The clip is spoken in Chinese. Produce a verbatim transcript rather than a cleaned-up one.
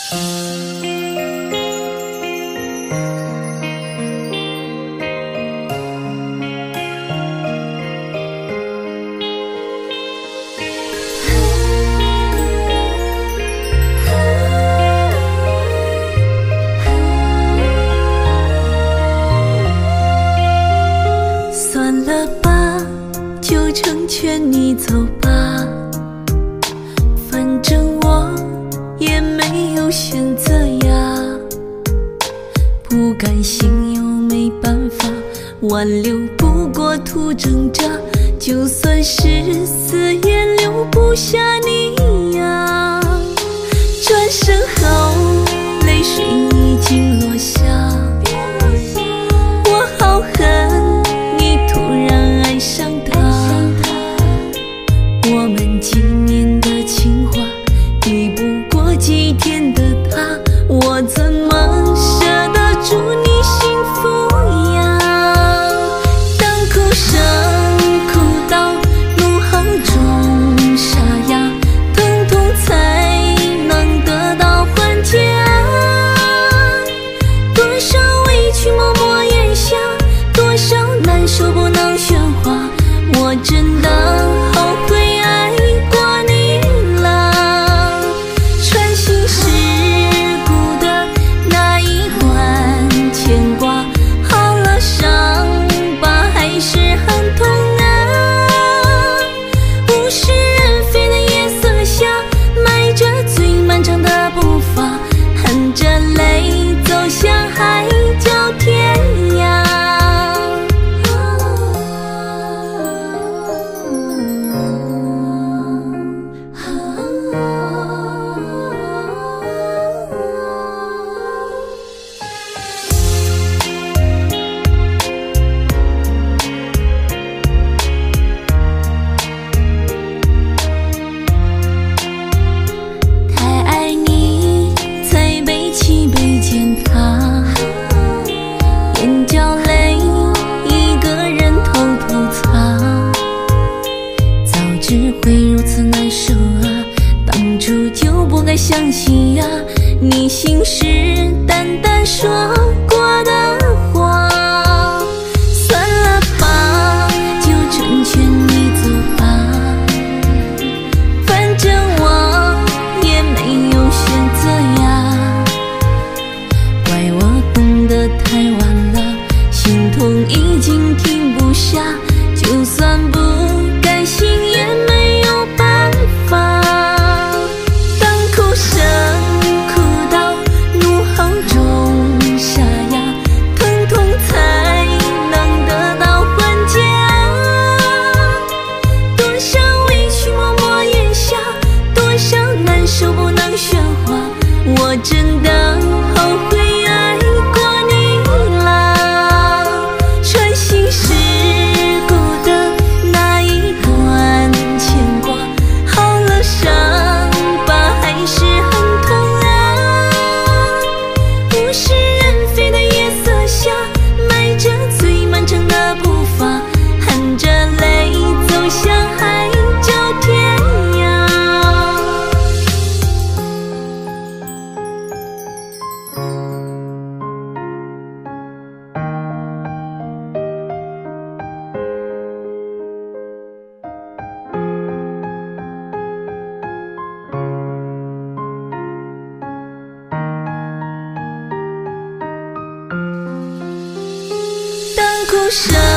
算了吧，就成全你走吧，反正我也没有选择呀。不甘心又没办法挽留，不过图挣扎，就算是死也留不下你呀。转身后，泪水已经落下，我好恨你突然爱上他，我们几年的情话抵不过几天的他，我怎么舍得祝你幸福呀？当哭声哭到怒吼中沙哑，疼痛才能得到缓解啊。多少委屈默默咽下，多少难受不能喧哗，我真的后悔爱过你了。穿心事故的那一段牵挂，好了伤疤还是很痛啊。物是人非的夜色下，迈着最漫长的步伐，含着泪走向海角天涯。太爱你，才背起背肩他，眼角泪一个人偷偷擦，早知会如此难受啊，当初就不该相信呀，你信誓旦旦说过的话。算了吧，就成全你走吧，反正我也没有选择呀。怪我懂得太晚了，心痛已经停不下，就算不甘心也没有办法。当哭声哭到怒吼中沙哑，疼痛才能得到缓解啊。多少委屈默默咽下，多少难受不能喧哗，我真的后悔爱过你了。穿心事故的那一段牵挂，好了伤疤还是很痛啊。物是人非的夜色下，迈着最漫长的步伐，含着泪走向海角天涯。当哭声